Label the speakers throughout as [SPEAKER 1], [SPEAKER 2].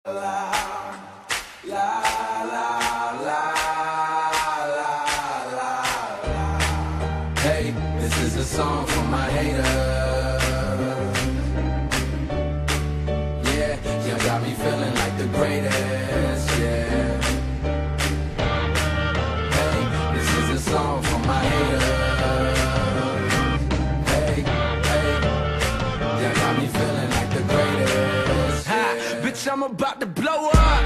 [SPEAKER 1] Hey, this is a song for my haters. Yeah, you got me feeling like the greatest, yeah. Hey, this is a song for my haters. Hey, you got me feeling like the greatest, yeah.
[SPEAKER 2] Ha, bitch, I'm about to blow up.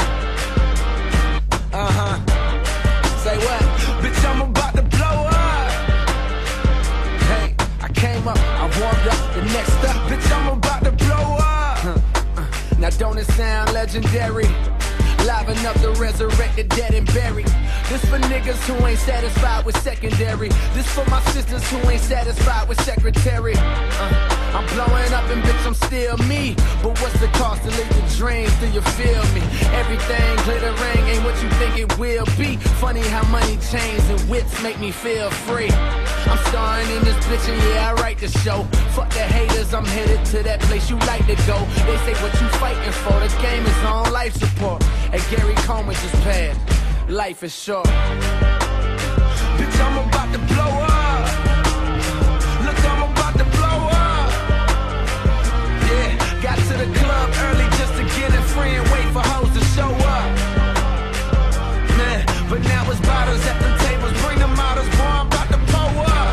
[SPEAKER 2] Say what? Bitch, I'm about to blow up. Hey, I came up, I warmed up, the next up, bitch, I'm about to blow up. Now don't it sound legendary? Liven up the resurrected, dead and buried. This for niggas who ain't satisfied with secondary. This for my sisters who ain't satisfied with secretary. I'm blowing up and bitch, I'm still me. But what's the cost to live your dreams? Do you feel me? Everything glittering ain't what you think it will be. Funny how money chains and whips make me feel free. I'm starring in this bitch and yeah, I write the show. Fuck the haters, I'm headed to that place you like to go. They say what you fighting for, the game is on life support. And Gary Coleman just passed, life is short. Bitch, I'm about to blow up. Look, I'm about to blow up. Yeah, got to the club early just to get it free and wait for hoes to show up. Man, but now it's bottles at them tables, bring them models, boy, I'm about to pull up.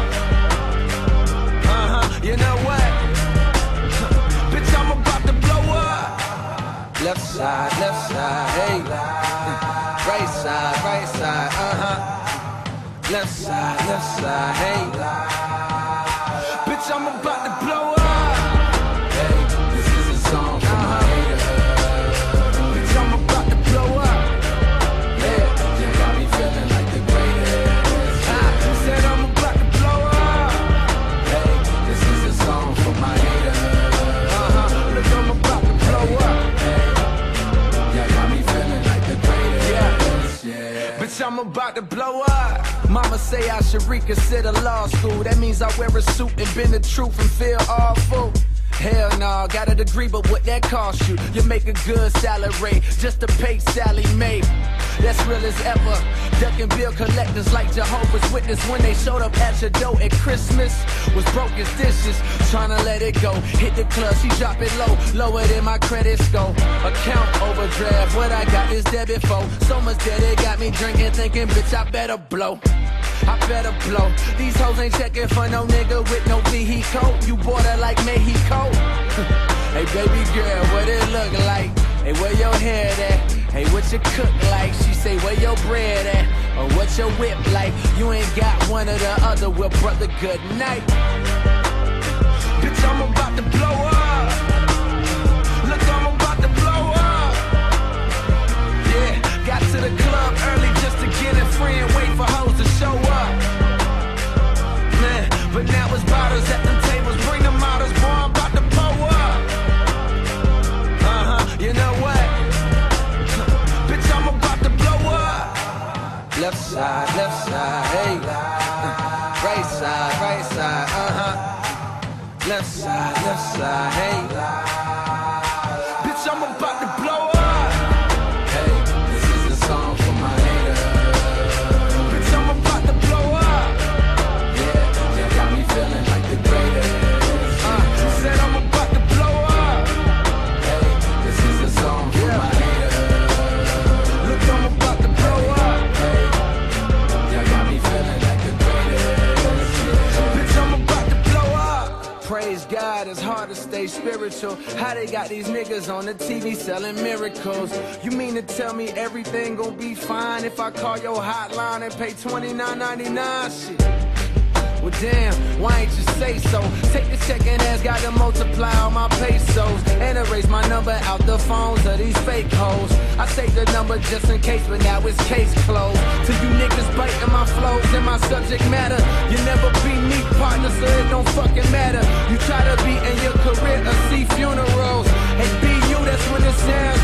[SPEAKER 2] You know what? Bitch, I'm about to blow up. Left side, hey. Right side, Left side, hey. Bitch, I'm about to blow up.
[SPEAKER 1] Hey, this is a song for my haters.
[SPEAKER 2] Bitch, I'm about to blow up.
[SPEAKER 1] Yeah, you got me feeling like the greatest.
[SPEAKER 2] I said I'm about to blow up.
[SPEAKER 1] Hey, this is a song for my haters.
[SPEAKER 2] Look, I'm about to blow up.
[SPEAKER 1] You got me feeling like the greatest. Yeah.
[SPEAKER 2] Bitch, I'm about to blow up. Mama say I should reconsider law school. That means I wear a suit and bend the truth and feel awful. Hell no, got a degree, but what that cost you? You make a good salary just to pay Sally Mae. That's real as ever. Ducking bill collectors like Jehovah's Witness when they showed up at your door at Christmas. Was broke as dishes, trying to let it go. Hit the club, she drop it low, lower than my credit score. Account overdraft, what I got is debit for. So much debt it got me drinking, thinking, bitch, I better blow. I better blow. These hoes ain't checking for no nigga with no vehicle. You border like Mexico. Hey baby girl, what it look like? Hey, where your hair at? Hey, what you cook like? She say, where your bread at? Or what your whip like? You ain't got one or the other, well brother, good night. Bitch, I'm about to blow up. Look, I'm about to blow up. Yeah, got to the club early just to get it free and wait for hoes to show up. Man, but now it's bottles at them tables, bring them models, boy, I'm about to pull up. You know what? Bitch, I'm about to blow up. Left side, hey. Right side, Left side, hey. Bitch, I'm about to blow up.
[SPEAKER 1] Hey, this is a song for my haters.
[SPEAKER 2] Bitch, I'm about to blow up.
[SPEAKER 1] Yeah, you got me feeling like the greatest.
[SPEAKER 2] Said I'm about to blow up.
[SPEAKER 1] Hey, this is a song for my haters.
[SPEAKER 2] Look, I'm about to blow up.
[SPEAKER 1] Hey, you got me feeling like the greatest. Yeah.
[SPEAKER 2] Bitch, I'm about to blow up. Praise God, it's hard to stay spiritual. How they got these niggas on the TV selling miracles? You mean to tell me everything gon' be fine if I call your hotline and pay $29.99? Shit. Well damn, why ain't you say so? Take the check and ask God to multiply all my pesos and erase my number out the phones of these fake hoes. I saved the number just in case, but now it's case closed. To you niggas biting my flows and my subject matter, you never be me, partner, so it don't fucking matter. You try to be in your career or see funerals and be you, that's when it sounds